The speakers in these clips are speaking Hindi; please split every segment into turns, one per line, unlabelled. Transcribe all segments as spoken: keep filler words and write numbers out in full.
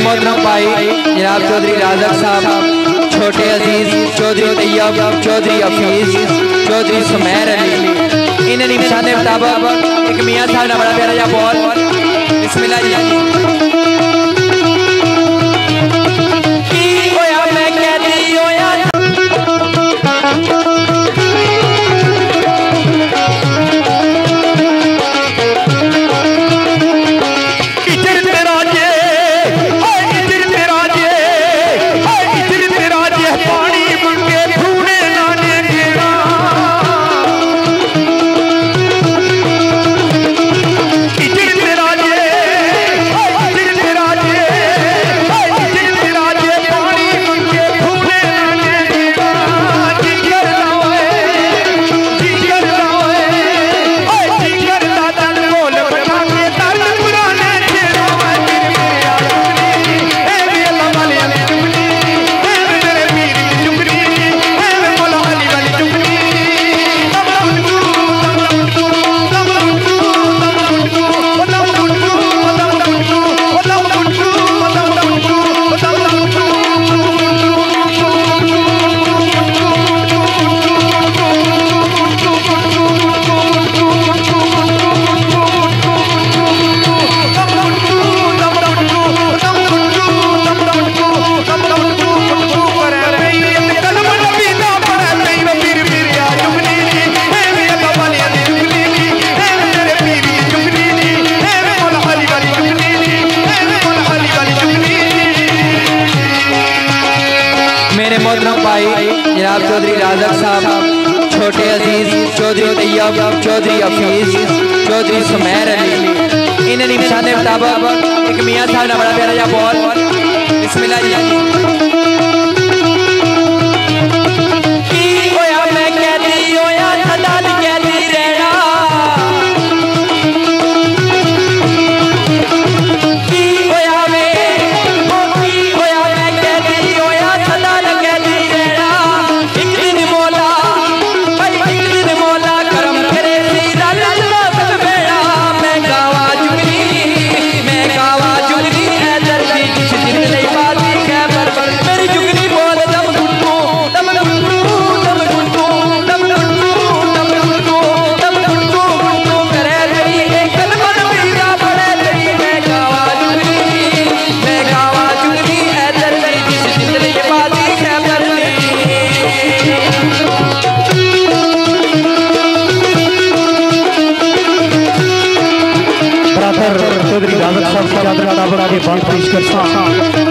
मोहतरम भाई जनाब चौधरी राजक साहब, छोटे अजीज चौधरी तैयब, चौधरी हफीज, चौधरी सुमैर अली, इन निशाने मुताबिक एक मियां साहब ने बड़ा प्यारा जा बॉल बिस्मिल्लाह जी। मोहतरम भाई जनाब चौधरी राजक साहब, छोटे अजीज चौधरी तैयब, चौधरी हफीज, चौधरी सुमैर अली, इन निशाने मुताबिक एक मियां साहब ने बड़ा प्यारा जा बॉल बिस्मिल्लाह जी। चौधरी राजक साहब बड़ा के बात पेश करता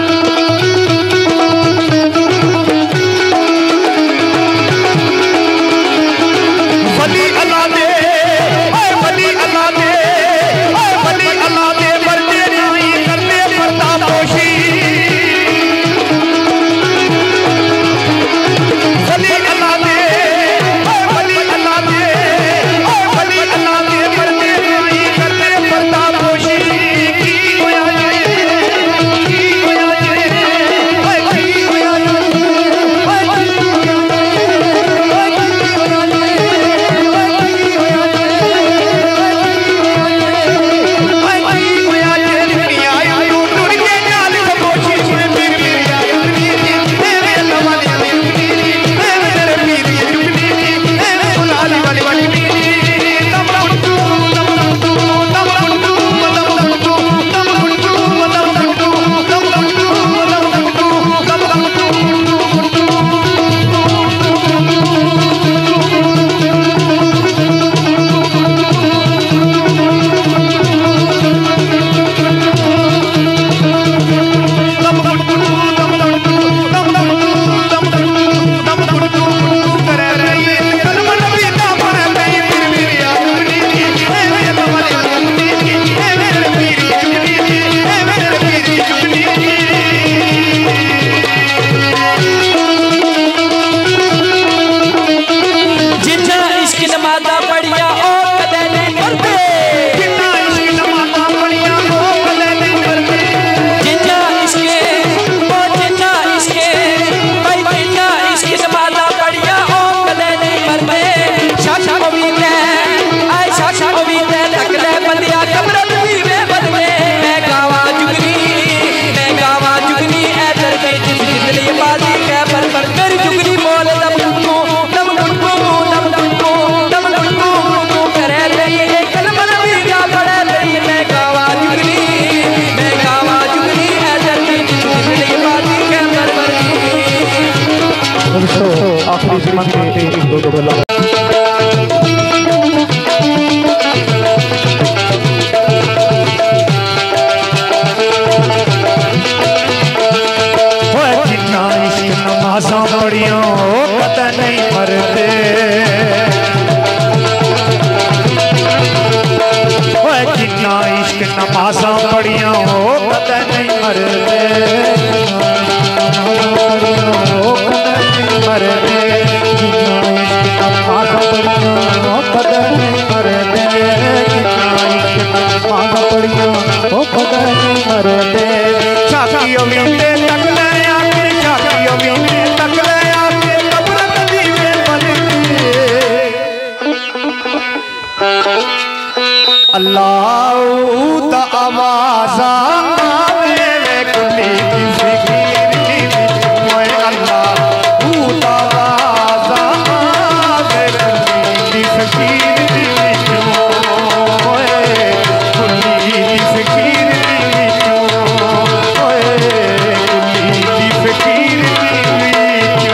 सिमन के दो दो गला जिन्ना इश्क नमाज़ां पढ़ियां कदे नहीं मरदे जिन्ना इश्क नमाज़ां पढ़ियां कदे नहीं मरदे मरदे जिन्ना इश्क नमाज़ां पढ़ियां कदे नहीं मरदे जिन्ना इश्क नमाज़ां पढ़ियां कदे नहीं मरदे झाकियों वींदे तक ले आके झाकियों वींदे तक ले आके कब्र दीवे बनके अल्लाह दा आवाज़ आवे वे कुली दी ज़िकीर दी विच अल्लाह दा आवाज़ आवे कुली दी ज़िकीर दी विच कुली दी ज़िकीर दी विच कुली दी ज़िकीर दी विच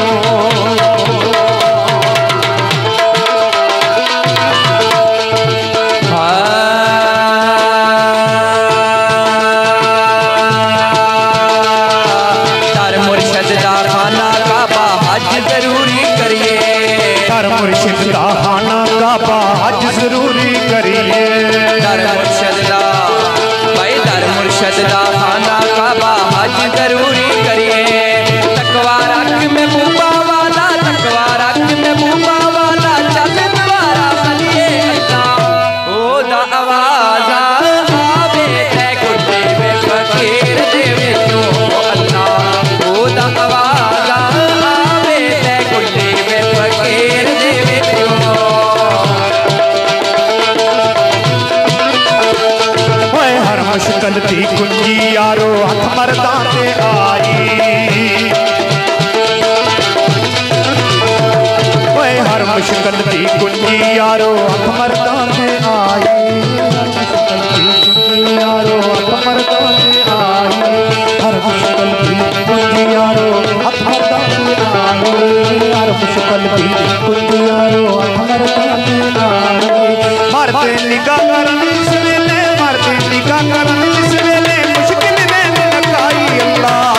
मुर्शिद दा खाना काबा हज जरूरी करिए
दर मुर्शिद दा भाई दर मुर्शिद दा खाना काबा हज जरूरी करिए तकवा रख में मुबा वाला तकवा रख में मुबा वाला चल द्वारा बलिए अल्लाह ओ दा आवाज़ आवे ते गुड्डे वे फकीर दे विचों अल्लाह ओ दा आवाज़ आवे ते गुड्डे वे फकीर
मुश्किल थी कुंजी यारो हथ मरदा ते आई ओए हर मुश्किल थी कुंजी यारो हथ मरदा ते आई मुश्किल थी कुंजी यारो हथ मरदा ते आई हर मुश्किल थी कुंजी यारो हथ मरदा ते आई हर मुश्किल थी कुंजी यारो हथ मरदा ते आई मरते निगाह करन इस वेले मरते निगाह करन इस वेले मुश्किल में लगाई अल्लाह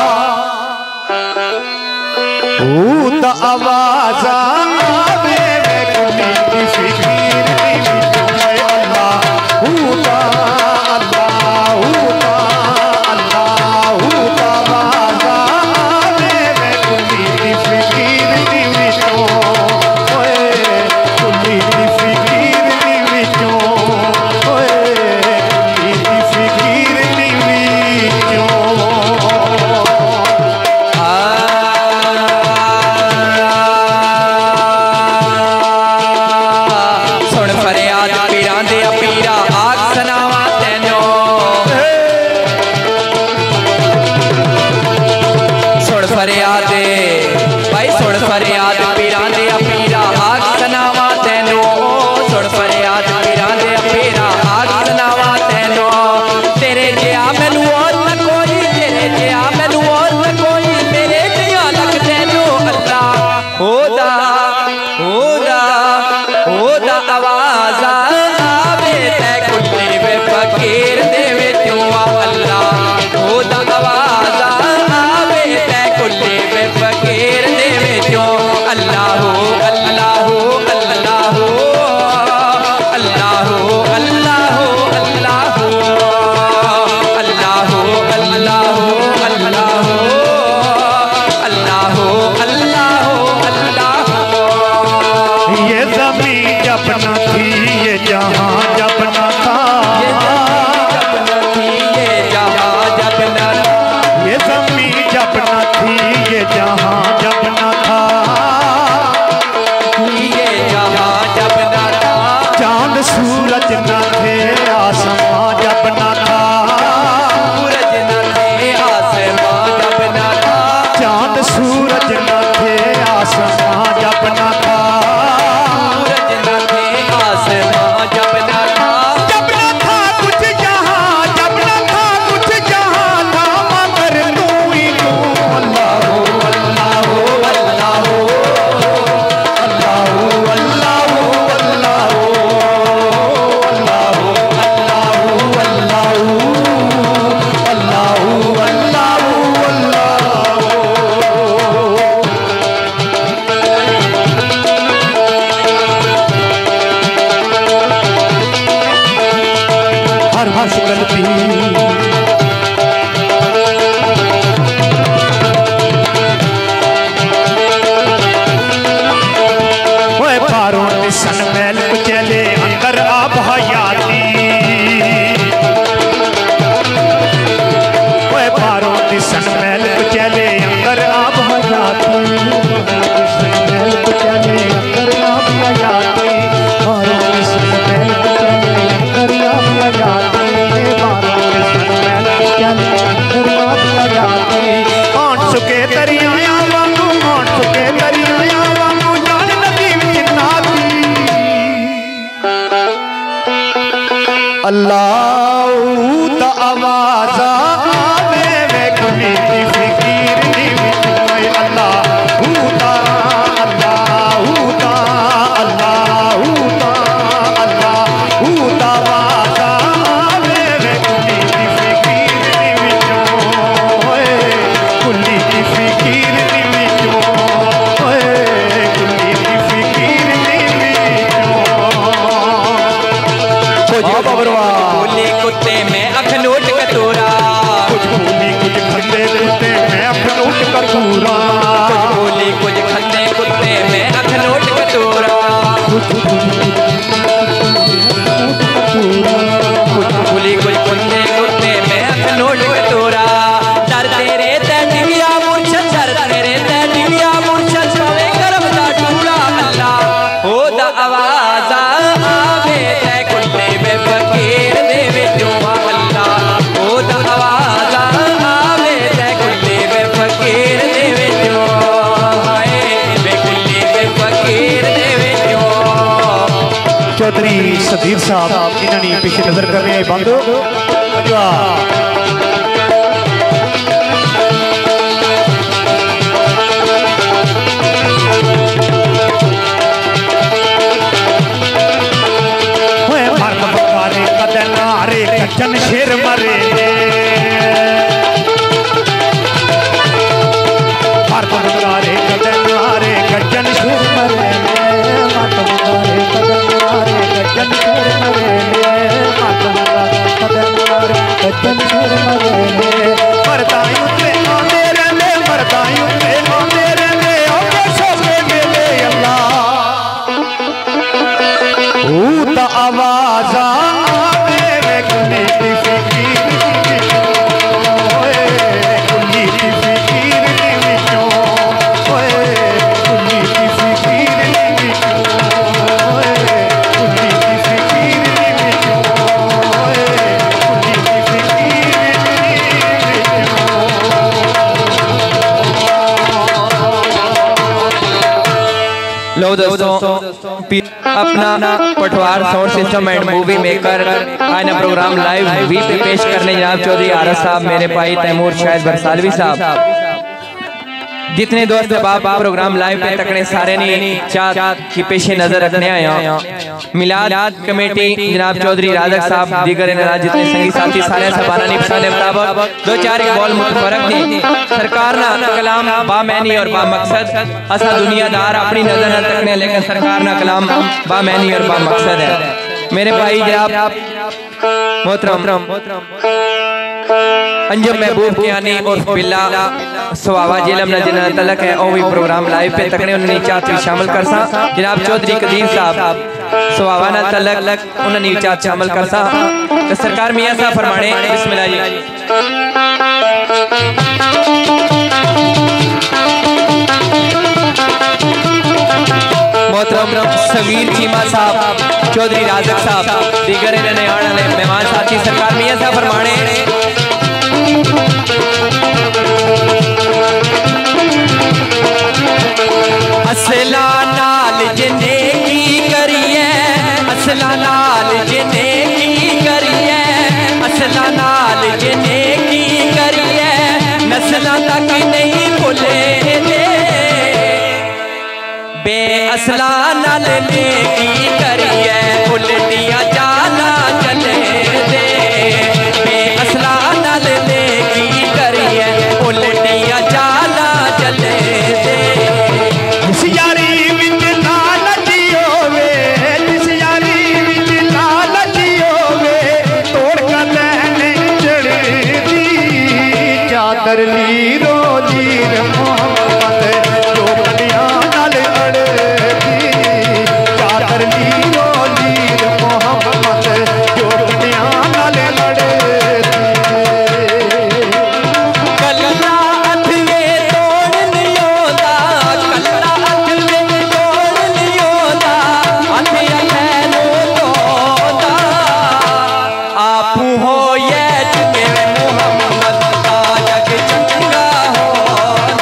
ओ दा आवाज़ आवे वे कुली दी ज़िकीर दी विच अल्लाह ओ दा अल्लाह ओ दा अल्लाह ओ दा आवाज़ आवे वे कुली दी ज़िकीर दी विच ओए कुली दी ज़िकीर दी विच ओए कुली दी ज़िकीर दी विच
सुन फरियाद पीरां दे पीरा आग सनावा तैनो सुन फरियाद भाई सुन फरियाद पीरां दे पीरा आग सनावा तैनो सुन फरियाद पीरां दे पीरा आग सनावा तैनो तेरे जिया मैनू और न कोई तेरे जिया मैनू और न कोई मेरे जिया लग तैनो अल्लाह ओ दा ओ दा ओ दा आवाज़ आवे ते कुली वे फकीर दे विचों अल्लाह ओ दा आवाज़ आवे ते कुली वे
सुके दरियाया वांगू मौन सुके दरियाया वांगू जान नदी विच नाती अल्लाह दा आवाज़ आवे वे कुली दी फिकीर दी विच अल्लाह दा अल्लाह दा अल्लाह दा अल्लाह दा आवाज़ आवे वे कुली दी फिकीर दी विच ओए कुली दी फिकीर दी विच ओए कुली दी फिकीर दी विच
बोली कुत्ते में अखनूट कतूरा
कुछ बोली कुछ खंदे कुत्ते में अखनूट कतूरा
कुछ बोली कुछ खंदे कुत्ते में अखनूट कतूरा कुछ बोली कुछ खंदे कुत्ते में अखनूट कतूरा दर तेरे ते दिव्या मुर्शद दर तेरे ते दिव्या मुर्शद पवे करम दा टूरा अल्लाह हो दा आवाज़ आवे ते कुत्ते में फकीर दे विचों अल्लाह हो दा आवाज़ आवे ते कुत्ते में फकीर दे विचों हाय वे कुत्ते में फकीर दे विचों।
चौधरी सदीर साहब इन्होंने पीछे नजर करने आए बंद मर्द बकारे कद नारे कच्चन शेर मरे मर्द बकारे कद नारे कच्चन शेर मरे मर्द बकारे कद नारे कच्चन शेर मरे मर्द बकारे कद नारे कच्चन शेर मरे मरदायूं ते आंदे रहंदे मरदायूं ते आंदे रहंदे औके सोके मेले अल्लाह ओ ता आवाज़ आवे वे कुली दी फिकीर दी ओए कुली दी फिकीर दी विचों ओए कुली दी फिकीर दी विचों ओए कुली दी फिकीर दी विचों ओए कुली दी फिकीर दी विचों।
लो दोस्तों अपना Patwar sound system and movie maker आना प्रोग्राम लाइव वी पे पेश करने जनाब चौधरी आरस साहब मेरे भाई तैमूर शाहिद बरसालवी साहब जितने दोस्त बाप प्रोग्राम लाइव पे तकने सारे ने चाँद की पेशे नजर रखने आया मिलाद कमेटी जनाब चौधरी राजक साहब दीगर जितने संगी साथी सारे सबाना निपसा ने मुताबिक दो चार एक बॉल मुतफरक थी सरकार ना कलाम बा मैनी और बा मकसद असा दुनियादार अपनी नजर न तकने लेकिन सरकार ना कलाम बा मैनी और बा मकसद है मेरे भाई जनाब मोहतरम अंजुम महबूब कियानी और बिल्ला सवावा जिलम न जिन्ना तलक है ओ भी प्रोग्राम लाइव पे तकने उन्होंने चाहती शामिल कर सा जनाब चौधरी कदीर साहब सवावा न तलक उन्होंने चाहत शामिल कर सा तो सरकार मियां साहब फरमाने बिस्मिल्लाह जी। मोहतरम समीर चीमा साहब चौधरी राजक साहब दीगर इन्होंने आने वाले मेहमान साथी सरकार मियां साहब फरमाने असला नाल जिने की करिए असला नाल जिने की करिए असला नाल जिने की करिए नस्ल तक नहीं भुले बे असला नाल ने की करिए उल्टियां जाला चले दे बे असला नाल ने की करिए उल्टियां जाला चले दे
यारी विच लालच होवे जिस यारी विच लालच होवे तोड़ कर लैने चढ़दी चादर लीरो लीर मोहम्मद जो कलियां नाल अड़दी चादर लीरो लीर मोहम्मद जो कलियां नाल अड़दी
हो ये मोहम्मद का जग चंगा हो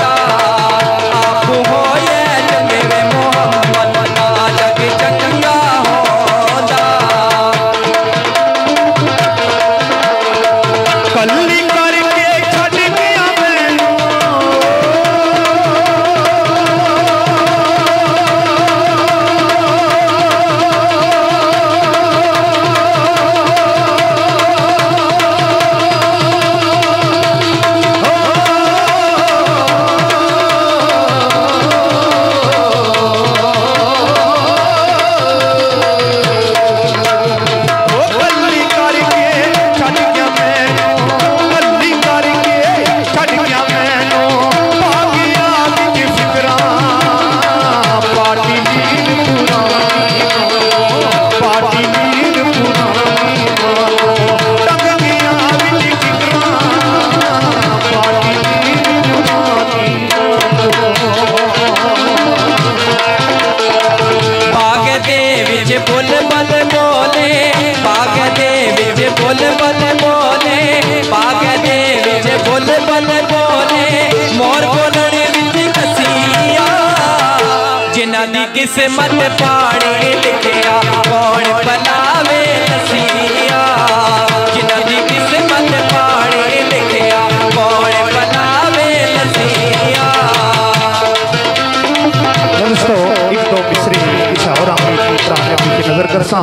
किस्मत पानी लिखिया कौन बनावे नसीहा जिन्हां दी किस्मत पानी लिखिया कौन बनावे नसीहा।
दोस्तों एक दो मिसरी किसी और आमी पुराने की नजर करसा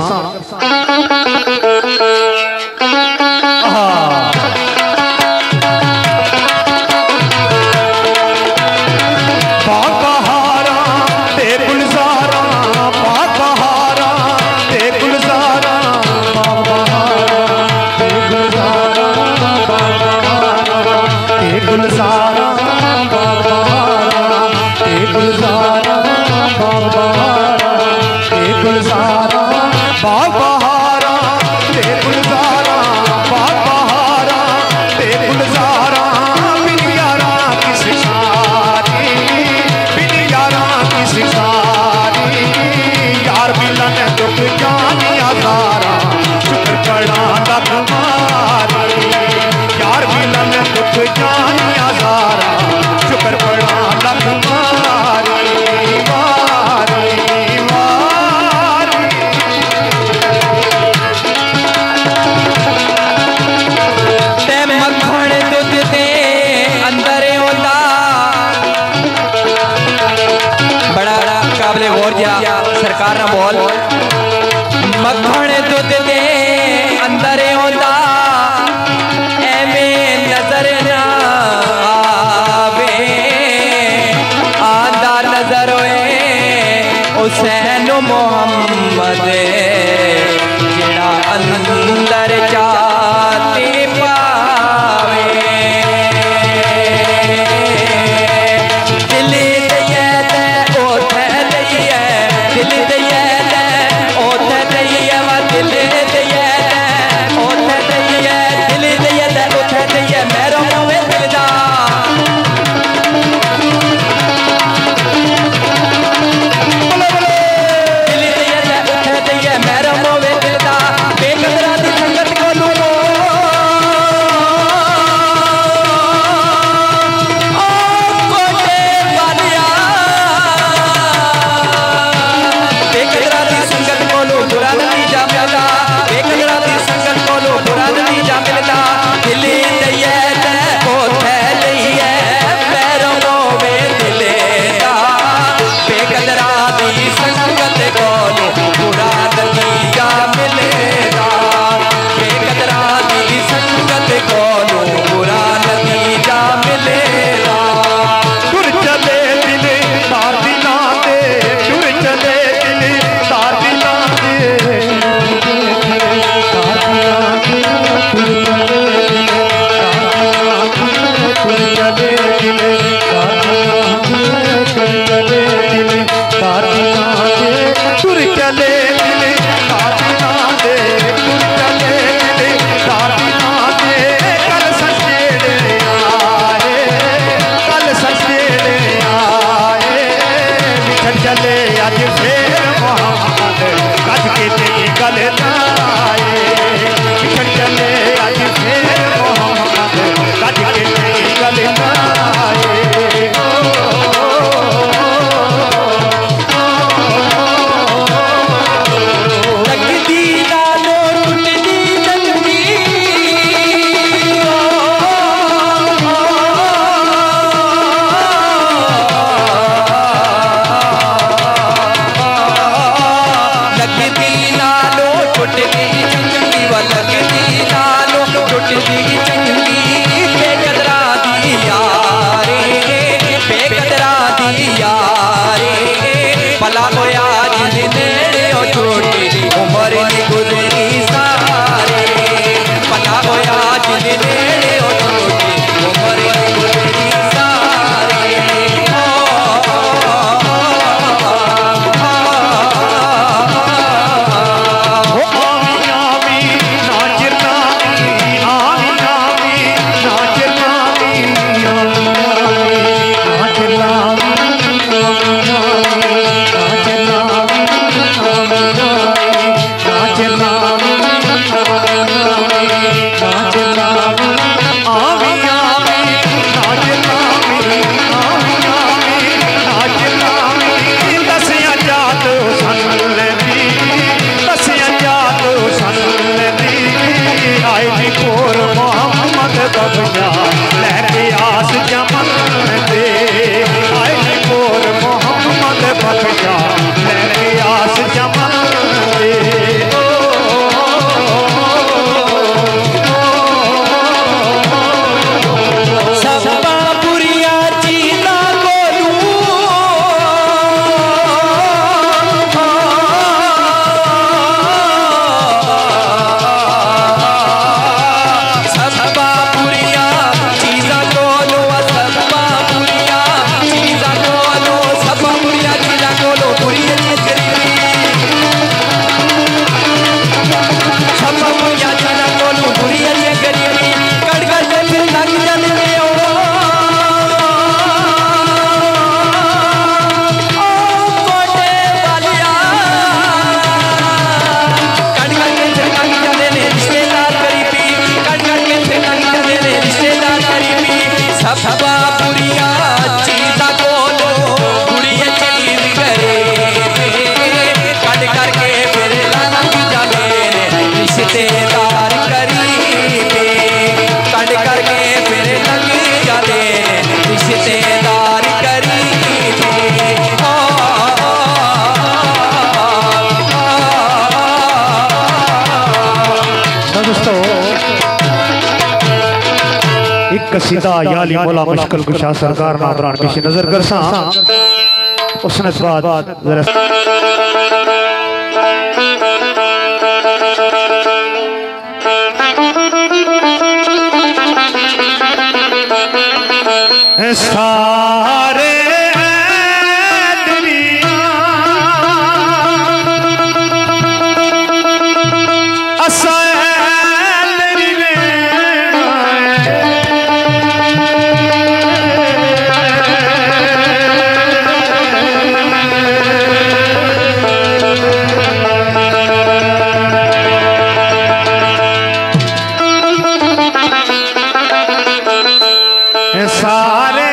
सरकार ना बोल मक्खन दुध दे अंदर होंदा एवें नजर ना आवे आंदा नजर होए हुसैन मोहम्मद जिहड़ा अंदर जाते पावे दिल दे ते ओथे दइए दिल दइए ते ओथे दइए वा दिल दइए ते ओथे दइए दिल दइए ते ओथे दइए मेरो मोवे दिल दा दिल दइए बुरिया चीजा कोलो बुरिया चीज करे कट करके फिर लंघ जाते रिश्तेदार करीबे कट करके फिर लंघ जाते रिश्तेदार करीबे।
दोस्तों एक कसीदा याली मौला मुश्किल कुशा सरकार नादरान पेश नजर कर सा उसने बाद जरा सारे सारे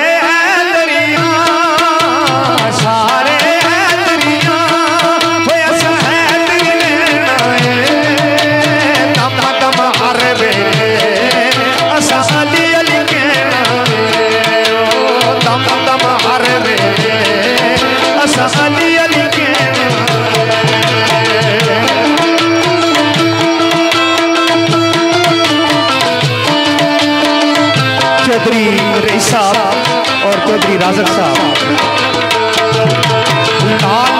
चौधरी रईस साहब और चौधरी राजक साहब